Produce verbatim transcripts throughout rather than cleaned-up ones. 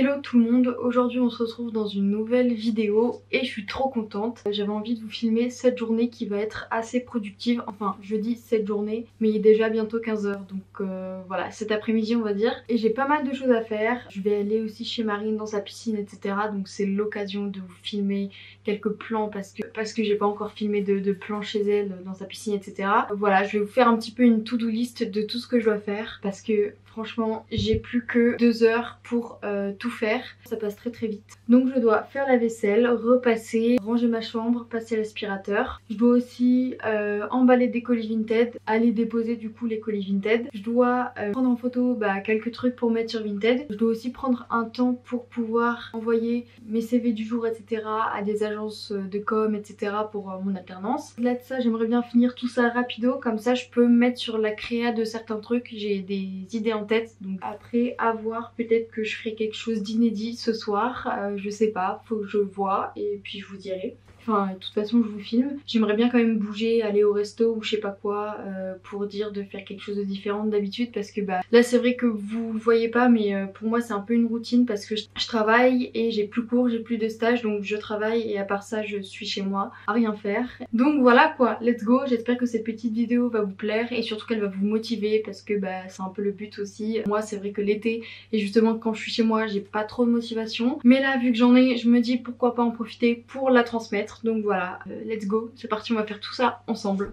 Hello tout le monde, aujourd'hui on se retrouve dans une nouvelle vidéo et je suis trop contente. J'avais envie de vous filmer cette journée qui va être assez productive, enfin je dis cette journée mais il est déjà bientôt quinze heures donc euh, voilà cet après-midi on va dire. Et j'ai pas mal de choses à faire, je vais aller aussi chez Marine dans sa piscine etc. Donc c'est l'occasion de vous filmer quelques plans parce que, parce que j'ai pas encore filmé de, de plans chez elle dans sa piscine etc. Voilà, je vais vous faire un petit peu une to-do list de tout ce que je dois faire parce que franchement j'ai plus que deux heures pour euh, tout faire, ça passe très très vite. Donc je dois faire la vaisselle, repasser, ranger ma chambre, passer l'aspirateur. Je dois aussi euh, emballer des colis Vinted, aller déposer du coup les colis Vinted. Je dois euh, prendre en photo bah, quelques trucs pour mettre sur Vinted. Je dois aussi prendre un temps pour pouvoir envoyer mes C V du jour etc à des agences de com etc pour euh, mon alternance. Au-delà de ça j'aimerais bien finir tout ça rapido, comme ça je peux me mettre sur la créa de certains trucs. J'ai des idées en tête, donc après à voir, peut-être que je ferai quelque chose d'inédit ce soir, euh, je sais pas, faut que je vois et puis je vous dirai. Enfin, de toute façon, je vous filme. J'aimerais bien quand même bouger, aller au resto ou je sais pas quoi euh, pour dire de faire quelque chose de différent d'habitude parce que bah là c'est vrai que vous le voyez pas mais euh, pour moi c'est un peu une routine parce que je, je travaille et j'ai plus cours, j'ai plus de stage donc je travaille et à part ça je suis chez moi à rien faire. Donc voilà quoi, let's go. J'espère que cette petite vidéo va vous plaire et surtout qu'elle va vous motiver parce que bah c'est un peu le but aussi. Moi c'est vrai que l'été et justement quand je suis chez moi j'ai pas trop de motivation mais là vu que j'en ai je me dis pourquoi pas en profiter pour la transmettre. Donc voilà, euh, let's go, c'est parti, on va faire tout ça ensemble.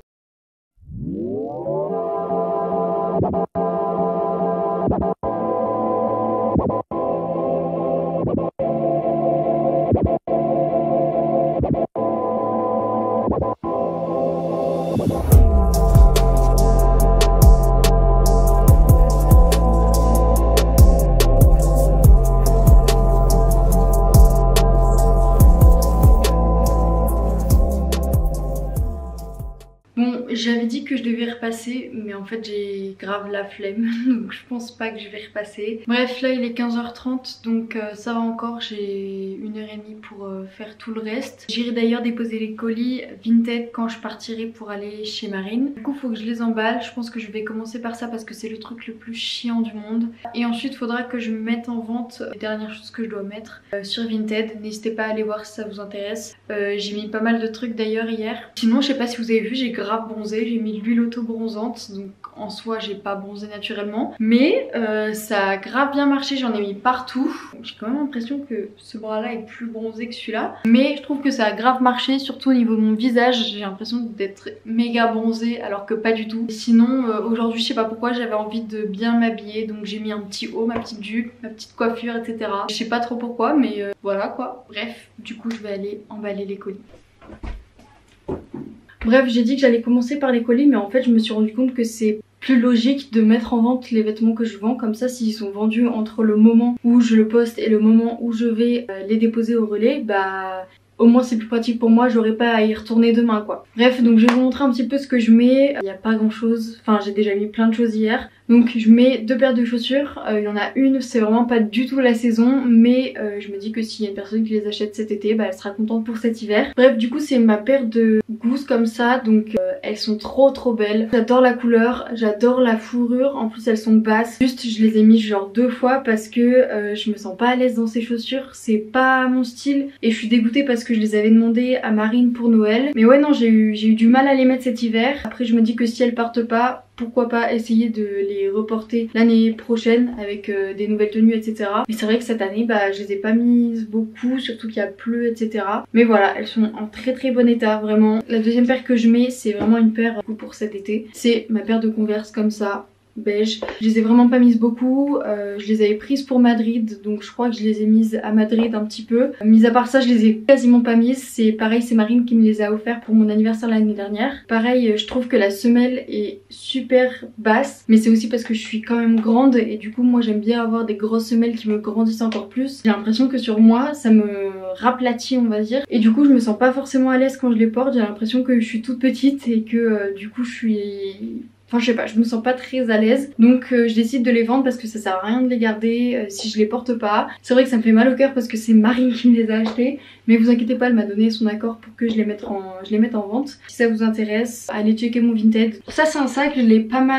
J'avais dit que je devais repasser mais en fait j'ai grave la flemme donc je pense pas que je vais repasser. Bref là il est quinze heures trente donc euh, ça va encore, j'ai une heure et demie pour euh, faire tout le reste. J'irai d'ailleurs déposer les colis Vinted quand je partirai pour aller chez Marine. Du coup faut que je les emballe, je pense que je vais commencer par ça parce que c'est le truc le plus chiant du monde. Et ensuite il faudra que je mette en vente les dernières choses que je dois mettre euh, sur Vinted. N'hésitez pas à aller voir si ça vous intéresse. Euh, j'ai mis pas mal de trucs d'ailleurs hier. Sinon je sais pas si vous avez vu, j'ai grave bronzé. J'ai mis de l'huile auto-bronzante, donc en soi j'ai pas bronzé naturellement. Mais euh, ça a grave bien marché, j'en ai mis partout. J'ai quand même l'impression que ce bras là est plus bronzé que celui-là. Mais je trouve que ça a grave marché, surtout au niveau de mon visage. J'ai l'impression d'être méga bronzée alors que pas du tout. Sinon euh, aujourd'hui je sais pas pourquoi j'avais envie de bien m'habiller. Donc j'ai mis un petit haut, ma petite jupe, ma petite coiffure et cetera. Je sais pas trop pourquoi mais euh, voilà quoi. Bref, du coup je vais aller emballer les colis. Bref, j'ai dit que j'allais commencer par les colis, mais en fait je me suis rendu compte que c'est plus logique de mettre en vente les vêtements que je vends. Comme ça, s'ils sont vendus entre le moment où je le poste et le moment où je vais euh, les déposer au relais, bah au moins c'est plus pratique pour moi, j'aurai pas à y retourner demain quoi. Bref, donc je vais vous montrer un petit peu ce que je mets. Il n'y a pas grand chose, enfin j'ai déjà mis plein de choses hier. Donc je mets deux paires de chaussures, euh, il y en a une, c'est vraiment pas du tout la saison, mais euh, je me dis que s'il y a une personne qui les achète cet été, bah elle sera contente pour cet hiver. Bref, du coup c'est ma paire de gousses comme ça, donc euh, elles sont trop trop belles. J'adore la couleur, j'adore la fourrure, en plus elles sont basses. Juste je les ai mis genre deux fois parce que euh, je me sens pas à l'aise dans ces chaussures, c'est pas mon style et je suis dégoûtée parce que je les avais demandées à Marine pour Noël. Mais ouais non, j'ai eu, j'ai eu du mal à les mettre cet hiver. Après je me dis que si elles partent pas, pourquoi pas essayer de les reporter l'année prochaine avec euh, des nouvelles tenues etc. Mais c'est vrai que cette année bah je les ai pas mises beaucoup, surtout qu'il y a plu etc. Mais voilà, elles sont en très très bon état vraiment. La deuxième paire que je mets c'est vraiment une paire pour cet été. C'est ma paire de Converse comme ça, beige. Je les ai vraiment pas mises beaucoup, euh, je les avais prises pour Madrid donc je crois que je les ai mises à Madrid un petit peu. Mis à part ça je les ai quasiment pas mises, c'est pareil, c'est Marine qui me les a offert pour mon anniversaire l'année dernière. Pareil, je trouve que la semelle est super basse mais c'est aussi parce que je suis quand même grande et du coup moi j'aime bien avoir des grosses semelles qui me grandissent encore plus. J'ai l'impression que sur moi ça me raplatit on va dire et du coup je me sens pas forcément à l'aise quand je les porte. J'ai l'impression que je suis toute petite et que euh, du coup je suis... Enfin je sais pas, je me sens pas très à l'aise donc euh, je décide de les vendre parce que ça sert à rien de les garder euh, si je les porte pas. C'est vrai que ça me fait mal au cœur parce que c'est Marine qui me les a achetés mais vous inquiétez pas, elle m'a donné son accord pour que je les mette en, je les mette en vente. Si ça vous intéresse, allez checker mon Vinted. Ça c'est un sac, je l'ai pas mal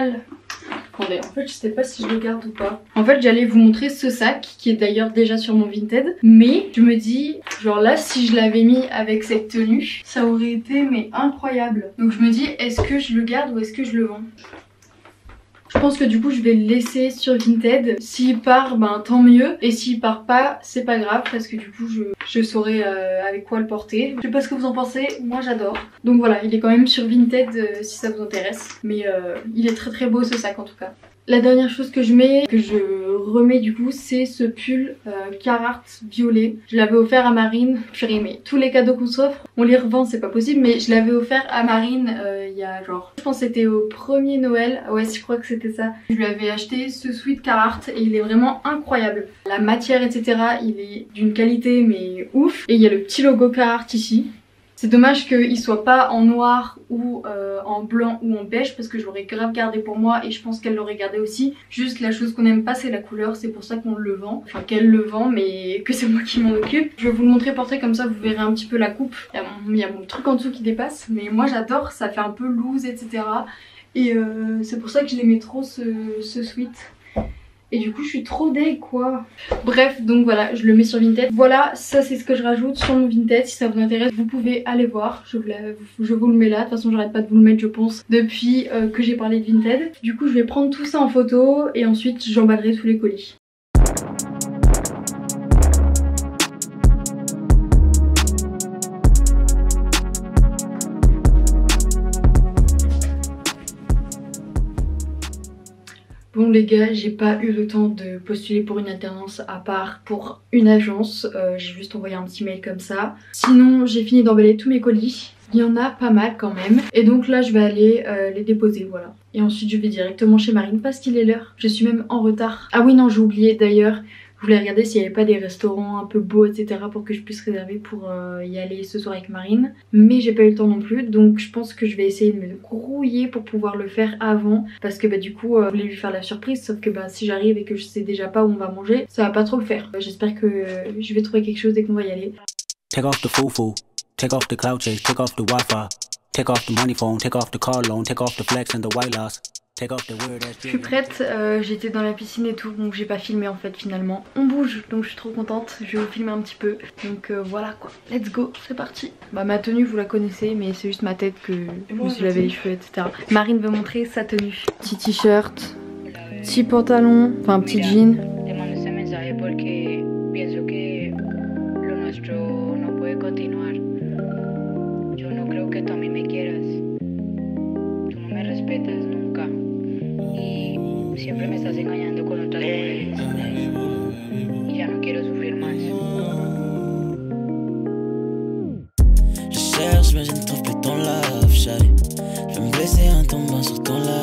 Attendez, en fait je sais pas si je le garde ou pas. En fait j'allais vous montrer ce sac qui est d'ailleurs déjà sur mon Vinted. Mais je me dis, genre là si je l'avais mis avec cette tenue, ça aurait été mais incroyable. Donc je me dis, est-ce que je le garde ou est-ce que je le vends? Je pense que du coup je vais le laisser sur Vinted. S'il part, ben tant mieux. Et s'il part pas, c'est pas grave parce que du coup je, je saurai euh, avec quoi le porter. Je sais pas ce que vous en pensez, moi j'adore. Donc voilà, il est quand même sur Vinted euh, si ça vous intéresse. Mais euh, il est très très beau ce sac en tout cas. La dernière chose que je mets, que je remets du coup, c'est ce pull euh, Carhartt violet. Je l'avais offert à Marine. Purée, mais tous les cadeaux qu'on s'offre, on les revend, c'est pas possible. Mais je l'avais offert à Marine euh, il y a genre, je pense que c'était au premier Noël. Ouais, je crois que c'était ça. Je lui avais acheté ce sweat Carhartt et il est vraiment incroyable. La matière, et cetera, il est d'une qualité mais ouf. Et il y a le petit logo Carhartt ici. C'est dommage qu'il soit pas en noir ou euh, en blanc ou en beige parce que je l'aurais grave gardé pour moi et je pense qu'elle l'aurait gardé aussi. Juste la chose qu'on aime pas c'est la couleur, c'est pour ça qu'on le vend. Enfin qu'elle le vend mais que c'est moi qui m'en occupe. Je vais vous le montrer portrait comme ça vous verrez un petit peu la coupe. Il y a mon, il y a mon truc en dessous qui dépasse mais moi j'adore, ça fait un peu loose et cetera. Et euh, c'est pour ça que je l'aimais trop ce, ce sweat. Et du coup je suis trop deg quoi. Bref donc voilà je le mets sur Vinted. Voilà ça c'est ce que je rajoute sur mon Vinted. Si ça vous intéresse vous pouvez aller voir. Je vous, la, je vous le mets là. De toute façon j'arrête pas de vous le mettre je pense depuis euh, que j'ai parlé de Vinted. Du coup je vais prendre tout ça en photo et ensuite j'emballerai tous les colis. Bon les gars, j'ai pas eu le temps de postuler pour une alternance à part pour une agence. Euh, j'ai juste envoyé un petit mail comme ça. Sinon, j'ai fini d'emballer tous mes colis. Il y en a pas mal quand même. Et donc là, je vais aller euh, les déposer, voilà. Et ensuite, je vais directement chez Marine parce qu'il est l'heure. Je suis même en retard. Ah oui, non, j'ai oublié d'ailleurs. Je voulais regarder s'il n'y avait pas des restaurants un peu beaux, et cetera pour que je puisse réserver pour euh, y aller ce soir avec Marine. Mais j'ai pas eu le temps non plus, donc je pense que je vais essayer de me grouiller pour pouvoir le faire avant. Parce que bah du coup, euh, je voulais lui faire la surprise, sauf que bah si j'arrive et que je sais déjà pas où on va manger, ça va pas trop le faire. Euh, J'espère que euh, je vais trouver quelque chose dès qu'on va y aller. Take off the foo-foo, take off the cloud chase, take off the Wi-Fi, take off the money phone, take off the car loan, take off the flex and the white loss. Je suis prête, euh, j'étais dans la piscine et tout donc j'ai pas filmé en fait finalement. On bouge donc je suis trop contente, je vais vous filmer un petit peu. Donc euh, voilà quoi, let's go, c'est parti. Bah ma tenue vous la connaissez mais c'est juste ma tête que je me suis lavé les cheveux et cetera. Marine veut montrer sa tenue. Petit t-shirt, petit pantalon, enfin petit jean. Siempre me estás engañando con otras mujeres y ya no quiero sufrir más. Je cherche mais je ne trouve plus ton love, shawty. Je vais me blesser en tombant sur ton love.